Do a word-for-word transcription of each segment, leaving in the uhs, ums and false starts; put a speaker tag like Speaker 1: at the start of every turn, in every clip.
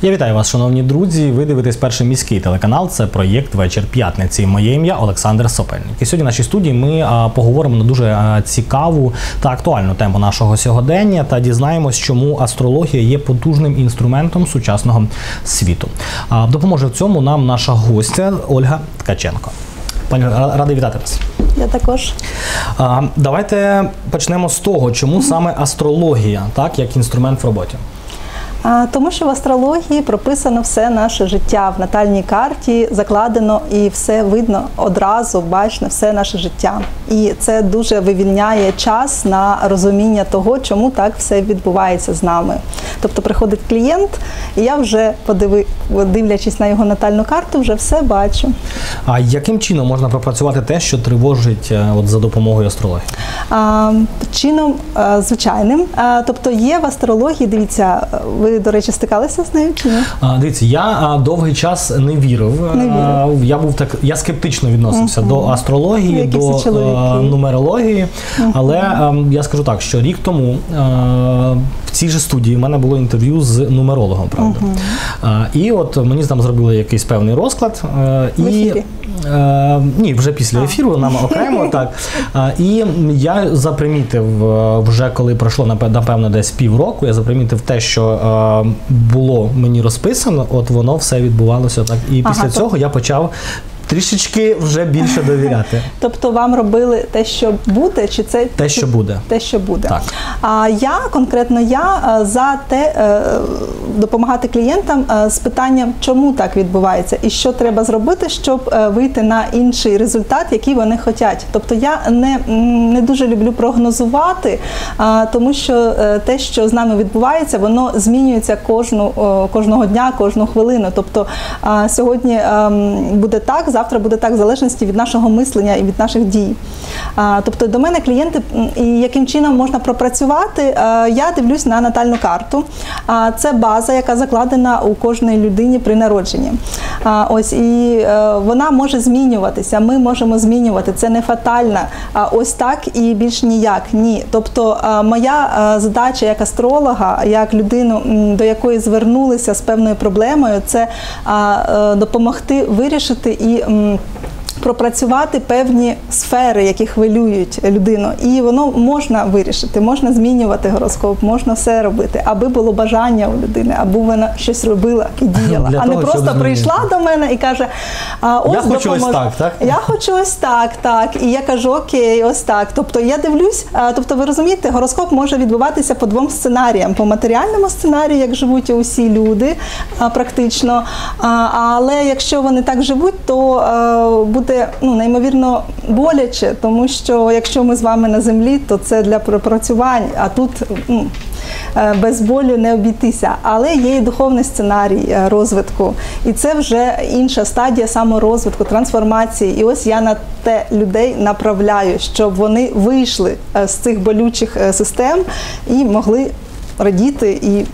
Speaker 1: Я вітаю вас, шановні друзі. Ви дивитесь перший міський телеканал. Це проєкт «Вечір п'ятниці». Моє ім'я Олександр Сопельник. І сьогодні в нашій студії ми а, поговоримо на дуже а, цікаву та актуальну тему нашого сьогодення та дізнаємось, чому астрологія є потужним інструментом сучасного світу. А, допоможе в цьому нам наша гостя Ольга Ткаченко. Пані, радий вітати вас.
Speaker 2: Я також.
Speaker 1: А, давайте почнемо з того, чому саме астрологія, так, як інструмент в роботі.
Speaker 2: Тому що в астрології прописано все наше життя, в натальній карті закладено і все видно одразу, бачно все наше життя. І це дуже вивільняє час на розуміння того, чому так все відбувається з нами. Тобто приходить клієнт, і я вже, подиви, дивлячись на його натальну карту, вже все бачу.
Speaker 1: А яким чином можна пропрацювати те, що тривожить от, за допомогою астрології?
Speaker 2: А, чином а, звичайним. А, тобто є в астрології, дивіться, ви, до речі, стикалися з нею чи ні?
Speaker 1: А, дивіться, я а, довгий час не вірив.
Speaker 2: Не вірив.
Speaker 1: А, я був так, я скептично відносився uh-huh. до астрології,
Speaker 2: Які
Speaker 1: до а, нумерології, uh-huh. але а, я скажу так, що рік тому а, в цій же студії в мене було інтерв'ю з нумерологом, правда. Uh-huh. А, і от мені там зробили якийсь певний розклад. А,
Speaker 2: в
Speaker 1: і,
Speaker 2: ефірі?
Speaker 1: а, ні, вже після ефіру, нам окремо, так. А, і я запримітив, вже коли пройшло, напевно, десь півроку, я запримітив те, що а, було мені розписано, от воно все відбувалося так. І ага, після цього то... я почав трішечки вже більше довіряти.
Speaker 2: Тобто вам робили те, що буде, чи це
Speaker 1: те, що буде?
Speaker 2: Те, що буде.
Speaker 1: Так.
Speaker 2: А я, конкретно я, за те, допомагати клієнтам з питанням, чому так відбувається і що треба зробити, щоб вийти на інший результат, який вони хочуть. Тобто я не, не дуже люблю прогнозувати, тому що те, що з нами відбувається, воно змінюється кожну, кожного дня, кожну хвилину. Тобто сьогодні буде так, завтра буде так, в залежності від нашого мислення і від наших дій. А, тобто до мене клієнти, і яким чином можна пропрацювати, а, я дивлюсь на натальну карту. А, це база, яка закладена у кожній людині при народженні. А, ось, і а, вона може змінюватися, ми можемо змінювати, це не фатально. А, ось так і більш ніяк, ні. Тобто а, моя а, задача як астролога, як людину, до якої звернулися з певною проблемою, це а, а, допомогти вирішити і м, пропрацювати певні сфери, які хвилюють людину. І воно можна вирішити, можна змінювати гороскоп, можна все робити, аби було бажання у людини, аби вона щось робила і діяла.
Speaker 1: Для
Speaker 2: а
Speaker 1: того,
Speaker 2: не просто прийшла до мене і каже, а, ось
Speaker 1: я хочу
Speaker 2: допомож...
Speaker 1: ось так, так?
Speaker 2: Я хочу ось так, так. І я кажу, окей, ось так. Тобто я дивлюсь, а, тобто ви розумієте, гороскоп може відбуватися по двом сценаріям. По матеріальному сценарію, як живуть усі люди, а, практично. А, але якщо вони так живуть, то а, буде ну, неймовірно боляче, тому що якщо ми з вами на землі, то це для пропрацювань, а тут ну, без болю не обійтися. Але є і духовний сценарій розвитку, і це вже інша стадія саморозвитку, трансформації. І ось я на те людей направляю, щоб вони вийшли з цих болючих систем і могли радіти і,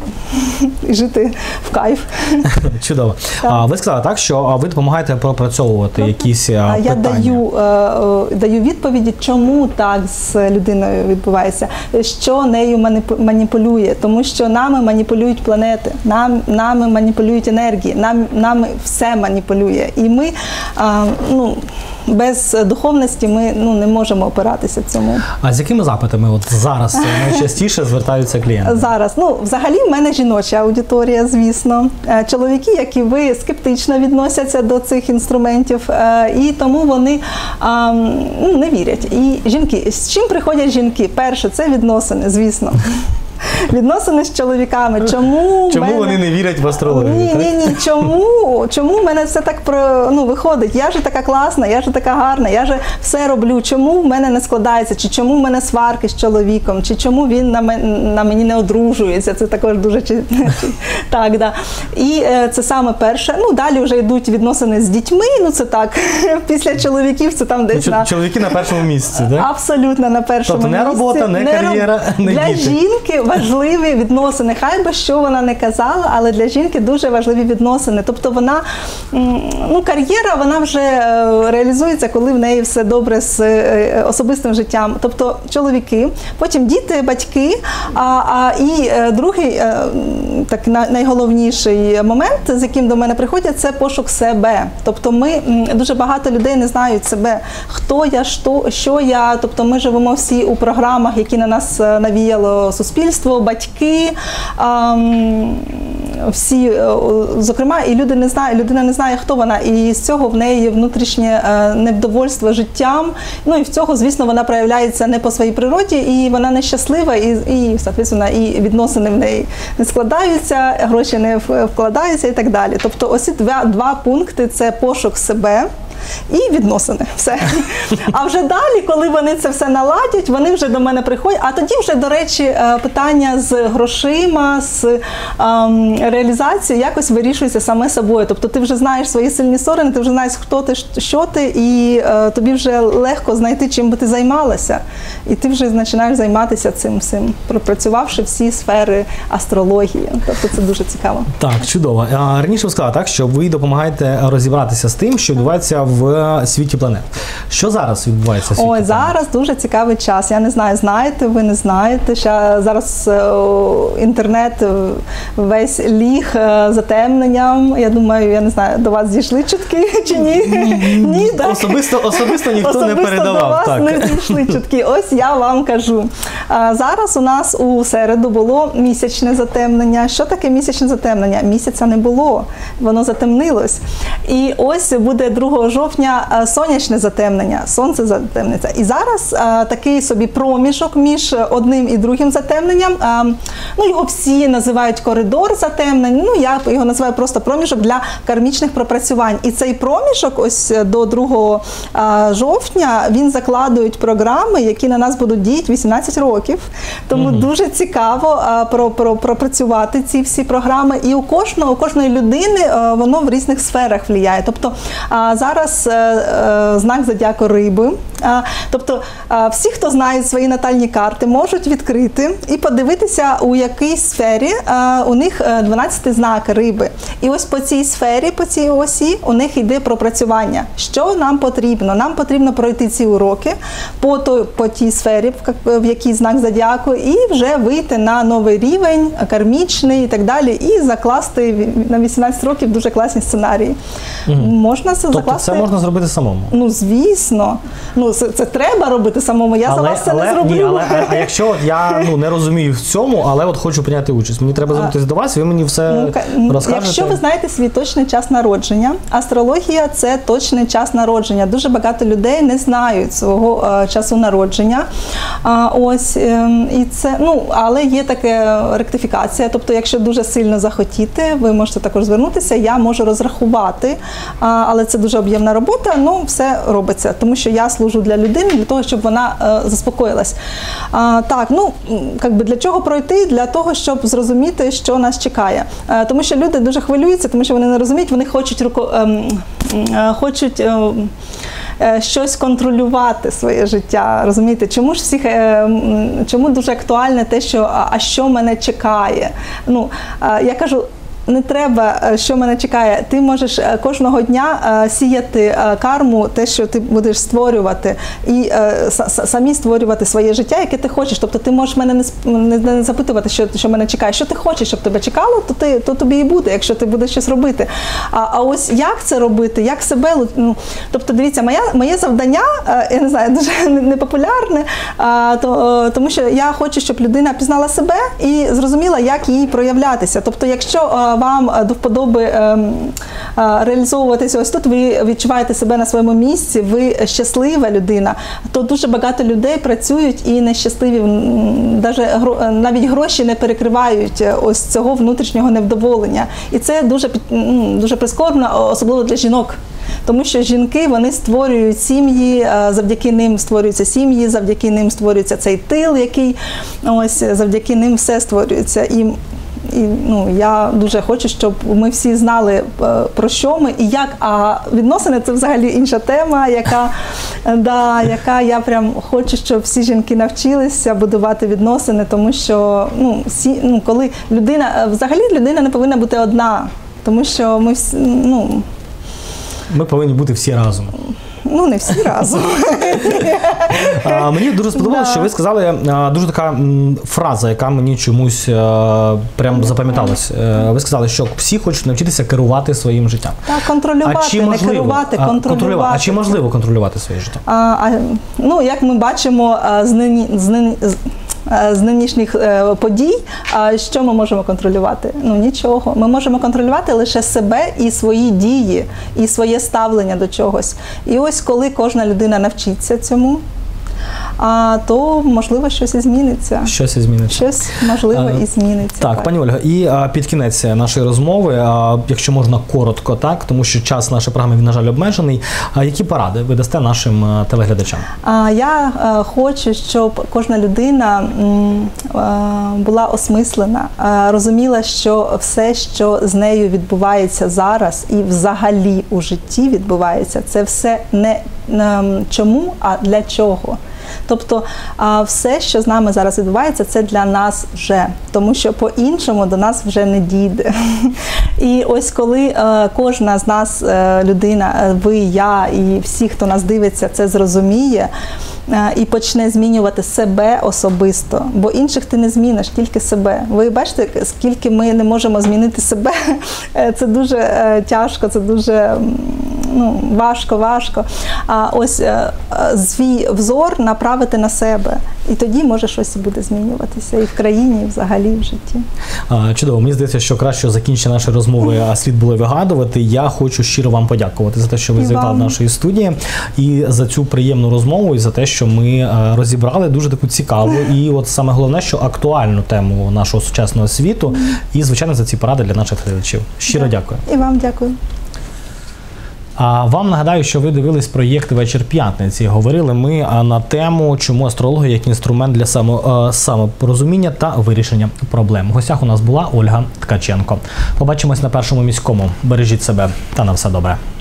Speaker 2: і жити в кайф.
Speaker 1: Чудово. А, ви сказали так, що ви допомагаєте пропрацьовувати якісь а,
Speaker 2: я
Speaker 1: питання.
Speaker 2: Я даю, е, даю відповіді, чому так з людиною відбувається, що нею маніпулює, тому що нами маніпулюють планети, нам, нами маніпулюють енергії, нам, нами все маніпулює. І ми, е, ну, без духовності ми ну, не можемо опиратися цьому.
Speaker 1: А з якими запитами от зараз найчастіше звертаються клієнти?
Speaker 2: Зараз. Ну, взагалі, в мене жіноча аудиторія, звісно. Чоловіки, як і ви, скептично відносяться до цих інструментів, і тому вони ну, не вірять. І жінки. З чим приходять жінки? Перше, це відносини, звісно. Відносини з чоловіками. Чому,
Speaker 1: чому
Speaker 2: мене...
Speaker 1: вони не вірять в астрологію?
Speaker 2: Ні, ні, ні. Чому? Чому в мене все так про... ну, виходить? Я ж така класна, я ж така гарна, я ж все роблю. Чому в мене не складається? Чи чому в мене сварки з чоловіком? Чи чому він на, мен... на мені не одружується? Це також дуже... так, да. І е, це саме перше. Ну, далі вже йдуть відносини з дітьми, ну це так. Після чоловіків це там десь
Speaker 1: Ч-
Speaker 2: на...
Speaker 1: Чоловіки на першому місці, так?
Speaker 2: Абсолютно на першому
Speaker 1: тобто
Speaker 2: місці.
Speaker 1: не робота, не, не кар'єра, не
Speaker 2: для
Speaker 1: діти.
Speaker 2: Жінки, важливі відносини. Хай би що вона не казала, але для жінки дуже важливі відносини. Тобто вона, ну, кар'єра, вона вже реалізується, коли в неї все добре з особистим життям. Тобто чоловіки, потім діти, батьки, а, а і другий, так, найголовніший момент, з яким до мене приходять, це пошук себе. Тобто ми, дуже багато людей не знають себе, хто я, що, що я. Тобто ми живемо всі у програмах, які на нас навіяло суспільство, батьки, всі, зокрема, і люди не знає, людина не знає, хто вона, і з цього в неї є внутрішнє невдовольство життям. Ну і в цього, звісно, вона проявляється не по своїй природі, і вона нещаслива, і, і, соответственно, і відносини в неї не складаються, гроші не вкладаються і так далі. Тобто ось ці два, два пункти – це пошук себе і відносини. Все. А вже далі, коли вони це все наладять, вони вже до мене приходять. А тоді вже, до речі, питання з грошима, з ем, реалізацією якось вирішується саме собою. Тобто ти вже знаєш свої сильні сторони, ти вже знаєш, хто ти, що ти, і е, тобі вже легко знайти, чим би ти займалася. І ти вже починаєш займатися цим всім, пропрацювавши всі сфери астрології. Тобто це дуже цікаво.
Speaker 1: Так, чудово. А, раніше ви сказали, так, що ви допомагаєте розібратися з тим, що відбувається в світі планет. Що зараз відбувається в світі
Speaker 2: Ой,
Speaker 1: планет?
Speaker 2: зараз дуже цікавий час. Я не знаю, знаєте ви, не знаєте. Ще зараз о, інтернет весь ліг затемненням. Я думаю, я не знаю, до вас дійшли чутки чи ні? Ні, так?
Speaker 1: Особисто, особисто ніхто
Speaker 2: особисто
Speaker 1: не передавав.
Speaker 2: До вас
Speaker 1: так.
Speaker 2: не дійшли чутки. Ось я вам кажу. А, зараз у нас у середу було місячне затемнення. Що таке місячне затемнення? Місяця не було. Воно затемнилось. І ось буде другого жовтня сонячне затемнення, сонце затемниться. І зараз а, такий собі проміжок між одним і другим затемненням, а, ну його всі називають коридор затемнень, ну я його називаю просто проміжок для кармічних пропрацювань. І цей проміжок ось до другого а, жовтня, він закладують програми, які на нас будуть діяти вісімнадцять років. Тому mm-hmm. дуже цікаво а, про, про, пропрацювати ці всі програми. І у кожного, у кожної людини а, воно в різних сферах впливає. Тобто а, зараз знак зодіаку Риби. Тобто всі, хто знають свої натальні карти, можуть відкрити і подивитися, у якій сфері у них дванадцятий знак Риби. І ось по цій сфері, по цій осі, у них йде пропрацювання. Що нам потрібно? Нам потрібно пройти ці уроки по, той, по тій сфері, в якій знак зодіаку, і вже вийти на новий рівень, кармічний і так далі, і закласти на вісімнадцять років дуже класні сценарії.
Speaker 1: Угу.
Speaker 2: Можна це
Speaker 1: тобто
Speaker 2: закласти?
Speaker 1: Це можна зробити самому?
Speaker 2: Ну, звісно. Ну, це, це треба робити самому. Я
Speaker 1: але,
Speaker 2: за вас це
Speaker 1: але,
Speaker 2: не зроблю.
Speaker 1: Ні, але, а, а якщо я ну, не розумію в цьому, але от хочу прийняти участь, мені треба звернутися до вас, ви мені все ну, розкажете?
Speaker 2: Якщо ви знаєте свій точний час народження, астрологія – це точний час народження. Дуже багато людей не знають свого а, часу народження. А, ось, е, і це, ну, але є така ректифікація. Тобто, якщо дуже сильно захотіти, ви можете також звернутися, я можу розрахувати, а, але це дуже об'ємна робота, ну, все робиться, тому що я служу для людини, для того, щоб вона е, заспокоїлась. А, так, ну, якби для чого пройти? Для того, щоб зрозуміти, що нас чекає. Е, тому що люди дуже хвилюються, тому що вони не розуміють, вони хочуть, руко, е, е, хочуть е, е, щось контролювати своє життя, розумієте? Чому ж всіх, е, чому дуже актуальне те, що а що мене чекає? Ну, е, я кажу, не треба, що мене чекає. Ти можеш кожного дня сіяти карму, те, що ти будеш створювати, і самі створювати своє життя, яке ти хочеш. Тобто ти можеш мене не, не запитувати, що, що мене чекає. Що ти хочеш, щоб тебе чекало, то, ти, то тобі і буде, якщо ти будеш щось робити. А, а ось як це робити, як себе... Ну, тобто, дивіться, моя, моє завдання, я не знаю, дуже непопулярне, а, то, тому що я хочу, щоб людина пізнала себе і зрозуміла, як їй проявлятися. Тобто, якщо вам до вподоби е, е, реалізовуватися ось тут, ви відчуваєте себе на своєму місці, ви щаслива людина, то дуже багато людей працюють і нещасливі, навіть гроші не перекривають ось цього внутрішнього невдоволення. І це дуже, дуже прискорбно, особливо для жінок. Тому що жінки, вони створюють сім'ї, завдяки ним створюються сім'ї, завдяки ним створюється цей тил, який, ось, завдяки ним все створюється. І І ну, я дуже хочу, щоб ми всі знали, про що ми і як. А відносини – це взагалі інша тема, яка, да, яка я прям хочу, щоб всі жінки навчилися будувати відносини, тому що ну, всі, ну, коли людина, взагалі людина не повинна бути одна, тому що ми всі, ну…
Speaker 1: Ми повинні бути всі разом.
Speaker 2: Ну, не всі разом.
Speaker 1: А, мені дуже сподобалося, да. що ви сказали а, дуже така м, фраза, яка мені чомусь а, прям запам'яталась. А, ви сказали, що всі хочуть навчитися керувати своїм життям.
Speaker 2: Так, контролювати,
Speaker 1: а чи
Speaker 2: не
Speaker 1: можливо,
Speaker 2: керувати,
Speaker 1: а,
Speaker 2: контролювати.
Speaker 1: контролювати. А чи можливо контролювати своє життя?
Speaker 2: А, а, ну, як ми бачимо з, нині, з, нині, з з нинішніх е, подій, а що ми можемо контролювати? Ну, нічого. Ми можемо контролювати лише себе і свої дії, і своє ставлення до чогось. І ось коли кожна людина навчиться цьому, а, то, можливо, щось і зміниться.
Speaker 1: Щось і зміниться.
Speaker 2: Щось, можливо,
Speaker 1: а,
Speaker 2: і зміниться.
Speaker 1: Так,
Speaker 2: так.
Speaker 1: пані Ольга, і а, під кінець нашої розмови, а, якщо можна коротко, так, тому що час нашої програми, він, на жаль, обмежений, а які поради ви дасте нашим а, телеглядачам?
Speaker 2: А, я а, хочу, щоб кожна людина м, а, була осмислена, а, розуміла, що все, що з нею відбувається зараз і взагалі у житті відбувається, це все не м, чому, а для чого. Тобто все, що з нами зараз відбувається, це для нас вже, тому що по-іншому до нас вже не дійде. І ось коли кожна з нас людина, ви, я і всі, хто нас дивиться, це зрозуміє і почне змінювати себе особисто, бо інших ти не зміниш, тільки себе. Ви бачите, скільки ми не можемо змінити себе, це дуже тяжко, це дуже ну, важко, важко. А ось свій взор направити на себе, і тоді може щось і буде змінюватися і в країні, і взагалі в житті.
Speaker 1: Чудово. Мені здається, що краще закінчення нашої розмови слід було вигадувати. Я хочу щиро вам подякувати за те, що ви завітали до нашої студії, і за цю приємну розмову, і за те, що ми розібрали дуже таку цікаву і от саме головне, що актуальну тему нашого сучасного світу, і, звичайно, за ці поради для наших глядачів. Щиро дякую.
Speaker 2: І вам дякую.
Speaker 1: А вам нагадаю, що ви дивились проєкт «Вечір п'ятниці». Говорили ми на тему, чому астрологія як інструмент для само, самопорозуміння та вирішення проблем. В гостях у нас була Ольга Ткаченко. Побачимось на Першому міському. Бережіть себе та на все добре.